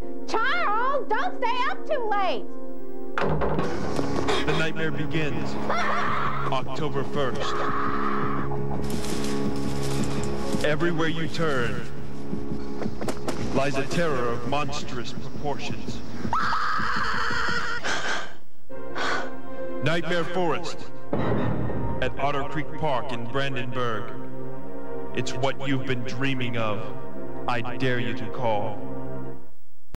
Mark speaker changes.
Speaker 1: Charles, don't stay up too late.
Speaker 2: The nightmare begins October 1st. Everywhere you turn lies a terror of monstrous proportions. Nightmare Forest at Otter Creek Park in Brandenburg. It's what you've been dreaming of. I dare you to call.